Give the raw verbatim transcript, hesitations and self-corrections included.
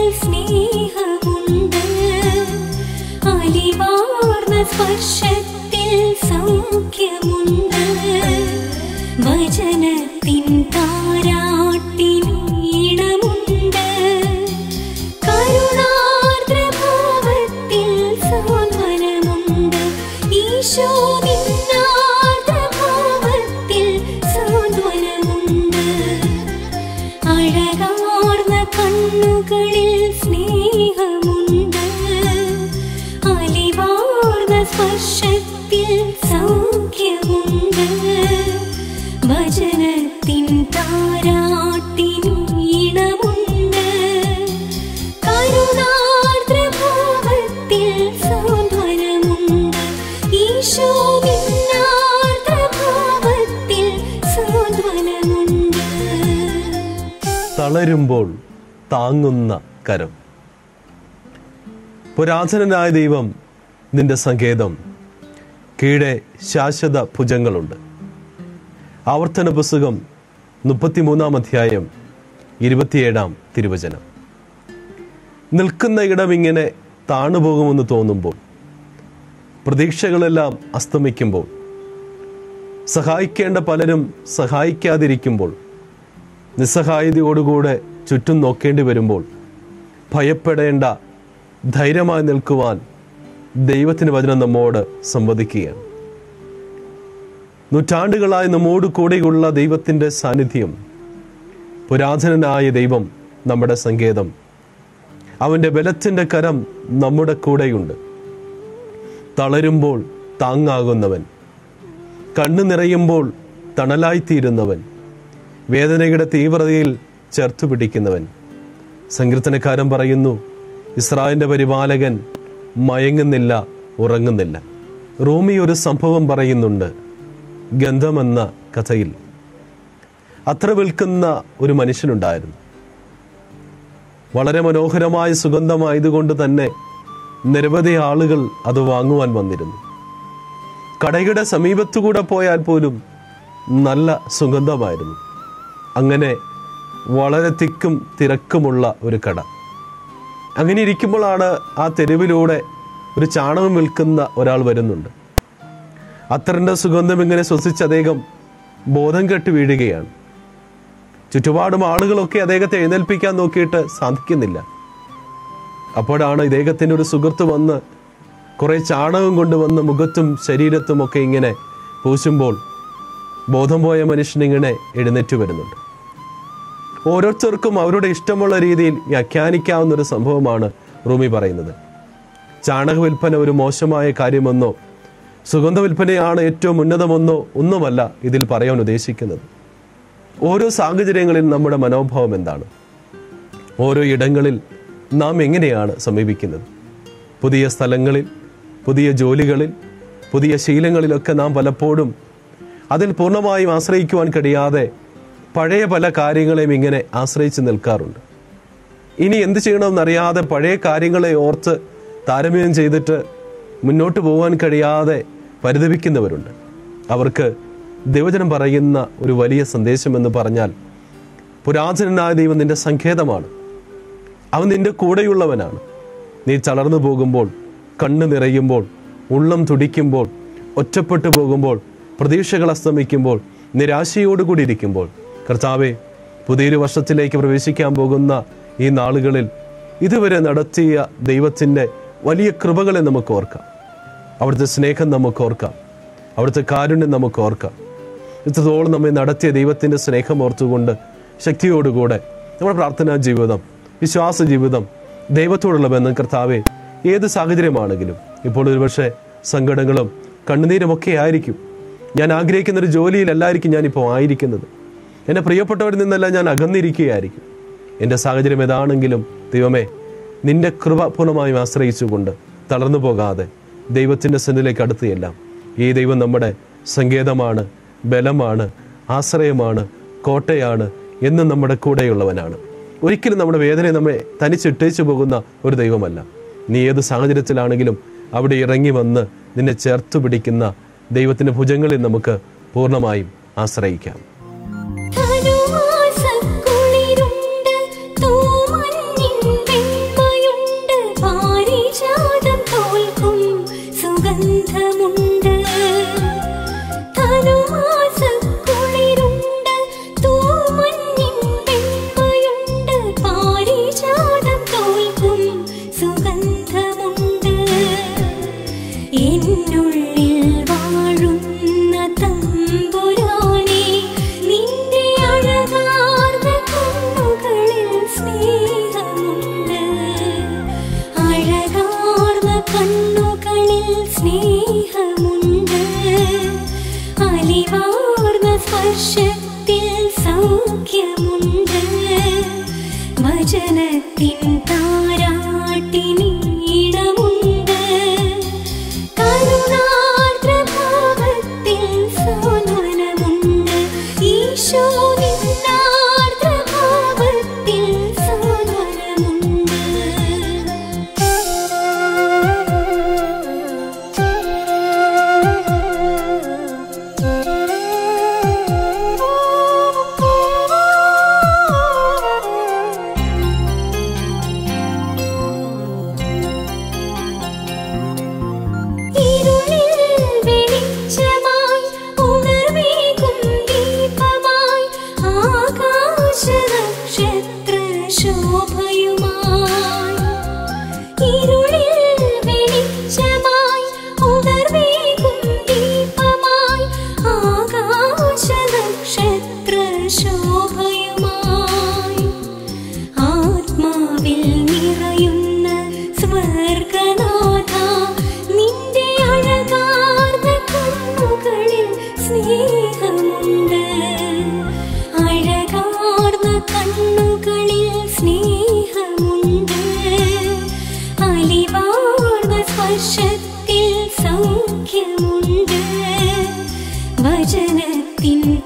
സ്നേഹമുണ്ട്, അലിവാർന്ന സ്പർശത്തിൽ സൗഖ്യമുണ്ട്, വചനത്തിൻ താരാട്ടിനീണമുണ്ട്, കരുണാർദ്രഭാവത്തിൽ സാന്ത്വനമുണ്ട്, ഈശോ നിന്നാർദ്രഭാവത്തിൽ സാന്ത്വനമുണ്ട്, അഴകാർന്ന കണ്ണുകളിൽ സ്നേഹമുണ്ട്, അലിവാർന്ന സ്പർശത്തിൽ സൗഖ്യമുണ്ട്, വചനത്തിൻ താരാട്ടിനീണമുണ്ട്, കരുണാർദ്രഭാവത്തിൽ സാന്ത്വനമുണ്ട്, ഈശോ നിന്നാർദ്രഭാവത്തിൽ സാന്ത്വനമുണ്ട്. തളരുമ്പോൾ താങ്ങുന്ന കരം. പുരാതനനായ ദൈവം നിന്റെ സങ്കേതം, കീഴെ ശാശ്വത ഭുജങ്ങളുണ്ട്. ആവർത്തന പുസ്തകം മുപ്പത്തിമൂന്നാം അധ്യായം ഇരുപത്തിയേഴാം തിരുവചനം. നിൽക്കുന്ന ഇടം ഇങ്ങനെ താണുപോകുമെന്ന് തോന്നുമ്പോൾ, പ്രതീക്ഷകളെല്ലാം അസ്തമിക്കുമ്പോൾ, സഹായിക്കേണ്ട പലരും സഹായിക്കാതിരിക്കുമ്പോൾ, നിസ്സഹായതയോടുകൂടെ ചുറ്റും നോക്കേണ്ടി വരുമ്പോൾ ഭയപ്പെടേണ്ട, ധൈര്യമായി നിൽക്കുവാൻ ദൈവത്തിൻ്റെ വചനം നമ്മോട് സംവദിക്കുകയാണ്. നൂറ്റാണ്ടുകളായി നമ്മോട് കൂടെയുള്ള ദൈവത്തിൻ്റെ സാന്നിധ്യം, പുരാതനനായ ദൈവം നമ്മുടെ സങ്കേതം, അവൻ്റെ ബലത്തിൻ്റെ കരം നമ്മുടെ കൂടെയുണ്ട്. തളരുമ്പോൾ താങ്ങാകുന്നവൻ, കണ്ണു നിറയുമ്പോൾ തണലായിത്തീരുന്നവൻ, വേദനയുടെ തീവ്രതയിൽ ചേർത്തു പിടിക്കുന്നവൻ. സങ്കീർത്തനക്കാരൻ പറയുന്നു, ഇസ്രായേലിൻ്റെ പരിപാലകൻ മയങ്ങുന്നില്ല, ഉറങ്ങുന്നില്ല. റൂമി ഒരു സംഭവം പറയുന്നുണ്ട് ഗന്ധമെന്ന കഥയിൽ. അത്ര വിൽക്കുന്ന ഒരു മനുഷ്യനുണ്ടായിരുന്നു. വളരെ മനോഹരമായ സുഗന്ധമായതുകൊണ്ട് തന്നെ നിരവധി ആളുകൾ അത് വാങ്ങുവാൻ വന്നിരുന്നു. കടയുടെ സമീപത്തുകൂടെ പോയാൽ പോലും നല്ല സുഗന്ധമായിരുന്നു. അങ്ങനെ വളരെ തിക്കും തിരക്കുമുള്ള ഒരു കട. അങ്ങനെ ഇരിക്കുമ്പോഴാണ് ആ തെരുവിലൂടെ ഒരു ചാണകം വിൽക്കുന്ന ഒരാൾ വരുന്നുണ്ട്. അത്തറിൻ്റെ സുഗന്ധം ഇങ്ങനെ ശ്വസിച്ച് അദ്ദേഹം ബോധം കെട്ട് വീഴുകയാണ്. ചുറ്റുപാടും ആളുകളൊക്കെ അദ്ദേഹത്തെ എഴുന്നേൽപ്പിക്കാൻ നോക്കിയിട്ട് സാധിക്കുന്നില്ല. അപ്പോഴാണ് ഇദ്ദേഹത്തിൻ്റെ ഒരു സുഹൃത്ത് വന്ന് കുറേ ചാണകം കൊണ്ടുവന്ന് മുഖത്തും ശരീരത്തും ഒക്കെ ഇങ്ങനെ പൂശുമ്പോൾ ബോധം പോയ മനുഷ്യനിങ്ങനെ എഴുന്നേറ്റ് വരുന്നുണ്ട്. ഓരോരുത്തർക്കും അവരുടെ ഇഷ്ടമുള്ള രീതിയിൽ വ്യാഖ്യാനിക്കാവുന്നൊരു സംഭവമാണ് റൂമി പറയുന്നത്. ചാണക വിൽപ്പന ഒരു മോശമായ കാര്യമെന്നോ സുഗന്ധ വിൽപ്പനയാണ് ഏറ്റവും ഉന്നതമെന്നോ ഒന്നുമല്ല ഇതിൽ പറയാൻ ഉദ്ദേശിക്കുന്നത്. ഓരോ സാഹചര്യങ്ങളിൽ നമ്മുടെ മനോഭാവം എന്താണ്? ഓരോ ഇടങ്ങളിൽ നാം എങ്ങനെയാണ് സമീപിക്കുന്നത്? പുതിയ സ്ഥലങ്ങളിൽ, പുതിയ ജോലികളിൽ, പുതിയ ശീലങ്ങളിലൊക്കെ നാം പലപ്പോഴും അതിൽ പൂർണ്ണമായും ആശ്രയിക്കുവാൻ കഴിയാതെ പഴയ പല കാര്യങ്ങളെയും ഇങ്ങനെ ആശ്രയിച്ച് നിൽക്കാറുണ്ട്. ഇനി എന്ത് ചെയ്യണമെന്നറിയാതെ പഴയ കാര്യങ്ങളെ ഓർത്ത് താരതമ്യം ചെയ്തിട്ട് മുന്നോട്ട് പോകാൻ കഴിയാതെ പരിതപിക്കുന്നവരുണ്ട്. അവർക്ക് ദൈവജനം പറയുന്ന ഒരു വലിയ സന്ദേശം എന്ന് പറഞ്ഞാൽ, പുരാതനനായ ദൈവം നിന്റെ സങ്കേതമാണ്, അവൻ നിന്റെ കൂടെയുള്ളവനാണ്. നീ തളർന്നു പോകുമ്പോൾ, കണ്ണ് നിറയുമ്പോൾ, ഉള്ളം തുടിക്കുമ്പോൾ, ഒറ്റപ്പെട്ടു പോകുമ്പോൾ, പ്രതീക്ഷകൾ അസ്തമിക്കുമ്പോൾ, നിരാശയോടുകൂടി ഇരിക്കുമ്പോൾ, കർത്താവേ, പുതിയൊരു വർഷത്തിലേക്ക് പ്രവേശിക്കാൻ പോകുന്ന ഈ നാളുകളിൽ ഇതുവരെ നടത്തിയ ദൈവത്തിൻ്റെ വലിയ കൃപകളെ നമുക്ക് ഓർക്കാം. അവിടുത്തെ സ്നേഹം നമുക്ക് ഓർക്കാം. അവിടുത്തെ കാരുണ്യം നമുക്ക് ഓർക്കാം. ഇത്രത്തോളം നമ്മെ നടത്തിയ ദൈവത്തിൻ്റെ സ്നേഹം ഓർത്തുകൊണ്ട് ശക്തിയോടുകൂടെ നമ്മുടെ പ്രാർത്ഥനാ ജീവിതം, വിശ്വാസ ജീവിതം, ദൈവത്തോടുള്ള ബന്ധം, കർത്താവേ, ഏത് സാഹചര്യമാണെങ്കിലും, ഇപ്പോൾ ഒരുപക്ഷെ സങ്കടങ്ങളും കണ്ണുനീരുമൊക്കെ ആയിരിക്കും. ഞാൻ ആഗ്രഹിക്കുന്നൊരു ജോലിയിലല്ലായിരിക്കും ഞാനിപ്പോൾ ആയിരിക്കുന്നത്. എൻ്റെ പ്രിയപ്പെട്ടവരിൽ നിന്നെല്ലാം ഞാൻ അകന്നിരിക്കുകയായിരിക്കും. എൻ്റെ സാഹചര്യം ഏതാണെങ്കിലും ദൈവമേ, നിന്റെ കൃപ പൂർണ്ണമായും ആശ്രയിച്ചുകൊണ്ട് തളർന്നു പോകാതെ ദൈവത്തിൻ്റെ സന്നിധിയിലേക്ക് അടുത്തുയെല്ലാം. ഈ ദൈവം നമ്മുടെ സങ്കേതമാണ്, ബലമാണ്, ആശ്രയമാണ്, കോട്ടയാണ്, എന്നും നമ്മുടെ കൂടെയുള്ളവനാണ്. ഒരിക്കലും നമ്മുടെ വേദനയെ നമ്മെ തനിച്ചിട്ടേച്ചു പോകുന്ന ഒരു ദൈവമല്ല. നീ ഏത് സാഹചര്യത്തിലാണെങ്കിലും അവിടെ ഇറങ്ങി വന്ന് നിന്നെ ചേർത്തു പിടിക്കുന്ന ദൈവത്തിൻ്റെ ഭുജങ്ങളിൽ നമുക്ക് പൂർണ്ണമായും ആശ്രയിക്കാം. ധനുമാസക്കുളിരുണ്ട് തൂമഞ്ഞിൻ കണ്ണുകളിൽ സ്നേഹമുണ്ട്, അലിവാർന്ന സ്പർശത്തിൽ സൗഖ്യമുണ്ട്, വചനത്തിൻ താരാട്ടിനീണമുണ്ട്, കരുണാർദ്രഭാവത്തിൽ സാന്ത്വനമുണ്ട്, ഈശോ നിന്നാർദ്രഭാവത്തിൽ സാന്ത്വനമുണ്ട്. ഇരുളിൽ വെളിച്ചമായി ഉണർവേകും ദീപമായി ആകാശനക്ഷത്ര ശോഭയുമായി, ഇരുളിൽ വെളിച്ചമായി ഉണർവേകും ദീപമായി ആകാശനക്ഷത്ര ശോഭയുമായി, ആത്മാവിൽ നിറയുന്ന സ്വർഗനാഥ നിന്റെ അഴകാർന്ന കണ്ണുകളിൽ സ്നേഹമുണ്ട്, അഴകാർന്ന കണ്ണുകളിൽ സ്നേഹമുണ്ട്, അലിവാർന്ന സ്പർശത്തിൽ സൗഖ്യമുണ്ട്, വചനത്തിൻ